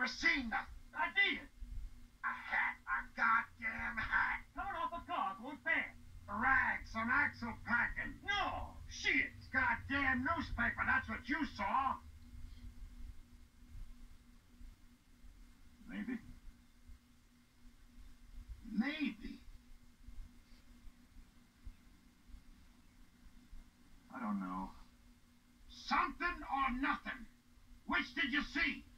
never seen nothing. I did. A hat. A goddamn hat. Coming off a car going fast. Rags, some axle packing. No, shit. Goddamn newspaper, that's what you saw. Maybe. Maybe. I don't know. Something or nothing. Which did you see?